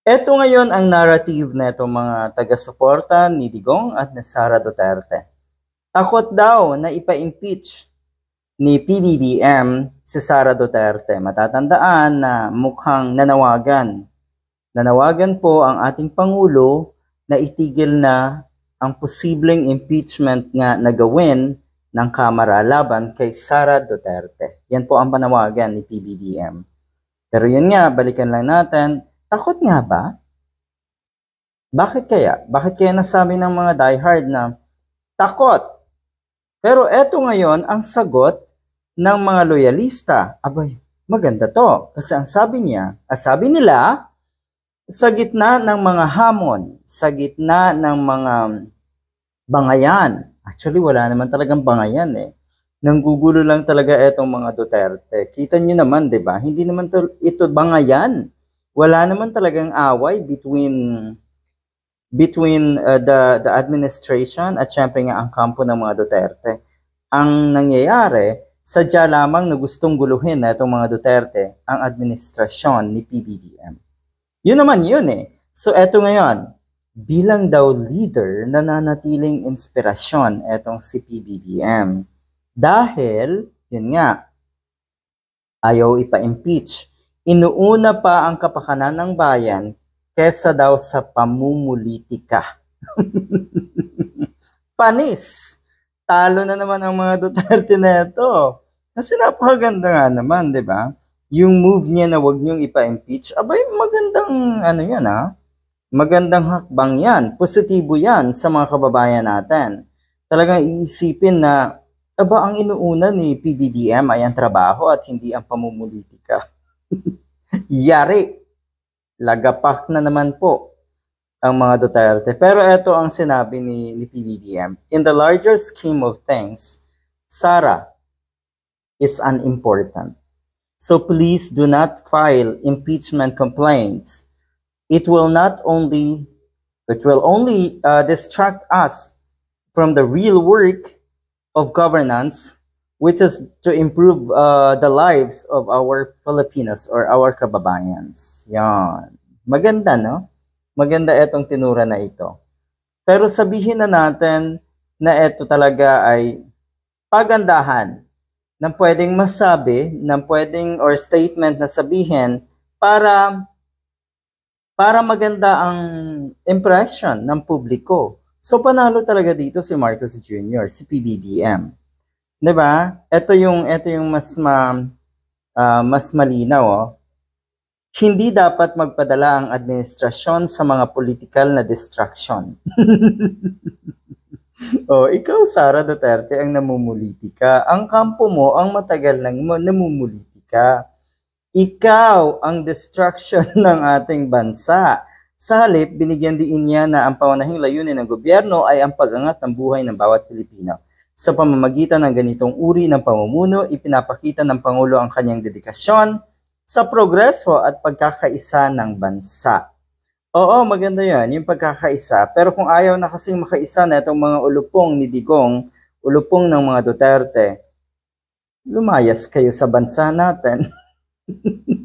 Ito ngayon ang narrative na itong mga taga-suporta ni Digong at ni Sara Duterte. Takot daw na ipa-impeach ni PBBM si Sara Duterte. Matatandaan na mukhang nanawagan. Nanawagan po ang ating Pangulo na itigil na ang posibleng impeachment nga na gawin ng Kamara laban kay Sara Duterte. Yan po ang panawagan ni PBBM. Pero yun nga, balikan lang natin, takot nga ba? Bakit kaya? Bakit kaya nasabi ng mga diehard na takot? Pero eto ngayon ang sagot ng mga loyalista. Abay, maganda to. Kasi ang sabi nila, sa gitna ng mga hamon, sa gitna ng mga bangayan. Actually, wala naman talagang bangayan eh. Nanggugulo lang talaga etong mga Duterte. Kita nyo naman, di ba? Hindi naman ito bangayan. Wala naman talagang away between the administration at syempre nga ang kampo ng mga Duterte. Ang nangyayari, sadya lamang na gustong guluhin na itong mga Duterte ang administrasyon ni PBBM. Yun naman yun eh. So eto ngayon, bilang daw leader, nananatiling inspirasyon etong si PBBM. Dahil, yun nga, ayaw ipa-impeach. Inuuna pa ang kapakanan ng bayan kesa daw sa pamumulitika. Panis! Talo na naman ang mga Duterte na ito. Kasi napakaganda nga naman, di ba? Yung move niya na wag niyong ipa-impeach, abay magandang yan magandang hakbang yan. Positibo yan sa mga kababayan natin. Talagang iisipin na ang inuuna ni PBBM ay ang trabaho at hindi ang pamumulitika. Yari! Lagapak na naman po ang mga Duterte. Pero ito ang sinabi ni PBBM. In the larger scheme of things, Sara is unimportant. So please do not file impeachment complaints. It will only distract us from the real work of governance, which is to improve the lives of our Filipinos or our kababayans. Yan. Maganda, no? Maganda itong tinura na ito. Pero sabihin na natin na ito talaga ay pagandahan ng pwedeng masabi, ng pwedeng or statement na sabihin para maganda ang impression ng publiko. So panalo talaga dito si Marcos Jr., si PBBM. 'Di ba? Ito yung mas malinaw, oh. Hindi dapat magpadala ang administrasyon sa mga political na distraction. Oh, ikaw Sara Duterte ang namumulitika. Ang kampo mo ang matagal nang namumulitika. Ikaw ang distraction ng ating bansa. Sa halip, binigyan din niya na ang pangunahing layunin ng gobyerno ay ang pag-angat ng buhay ng bawat Pilipino. Sa pamamagitan ng ganitong uri ng pamumuno, ipinapakita ng Pangulo ang kanyang dedikasyon sa progreso at pagkakaisa ng bansa. Oo, maganda yan, yung pagkakaisa. Pero kung ayaw na kasing makaisa na itong mga ulupong ni Digong, ulupong ng mga Duterte, lumayas kayo sa bansa natin.